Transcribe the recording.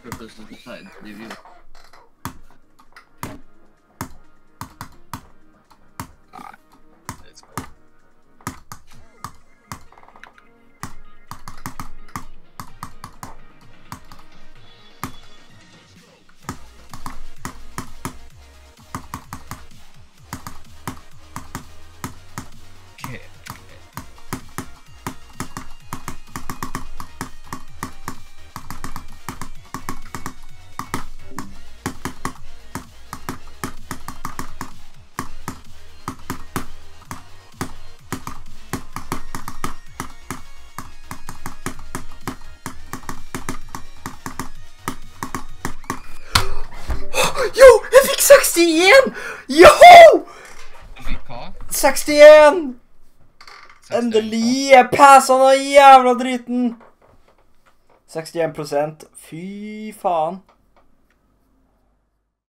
purposes beside the view. Let's go. Okay. Jo, jeg fikk 61! Joho! Du fikk hva? 61! Endelig! Jeg passet den jævla driten! 61%. Fy faen.